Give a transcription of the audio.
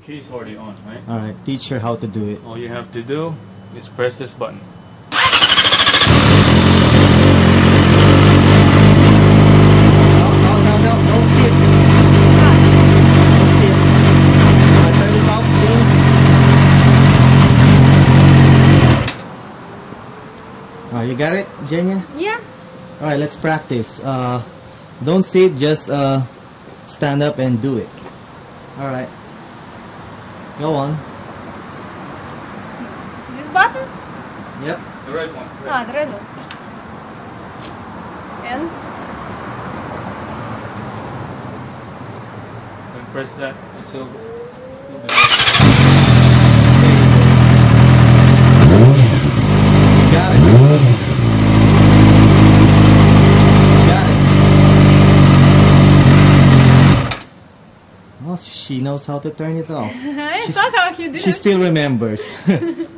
key is already on, right? Alright, teach her how to do it. All you have to do is press this button. No, don't see it. Don't see it. Turn it off, James. Oh, you got it, Jenya? Yeah. Alright, let's practice. Don't sit, just stand up and do it. Alright. Go on. This button? Yep. The red one. Ah, the red one. And? When you press that, it's will Got it. Got it. Well, she knows how to turn it off. I saw how you did She it. still remembers.